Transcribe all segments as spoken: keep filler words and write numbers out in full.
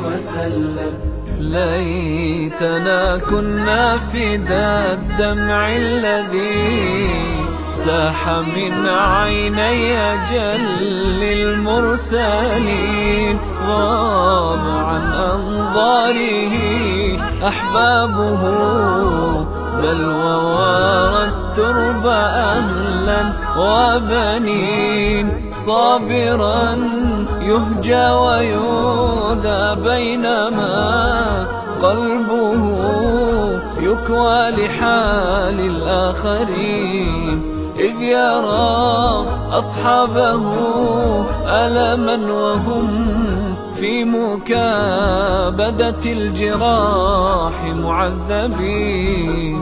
وسلم. ليتنا كنا فدا الدمع الذي ساح من عيني جل المرسلين. غاب عن أنظاره أحبابه بل ووارى الترب أهلا وبنين. صابرا يهجى ويؤذى بينما قلبه يكوى لحال الآخرين. إذ يرى أصحابه ألما وهم في مكابدة الجراح معذبين.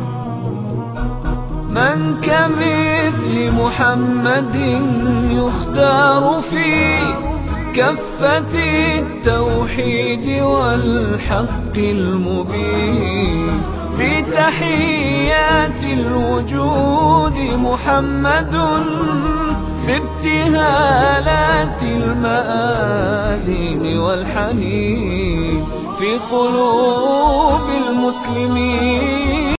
من كمثل محمد يختار في كفة التوحيد والحق المبين. في تحيات الوجود محمد، في ابتهالات المآذين والحنين. في قلوب المسلمين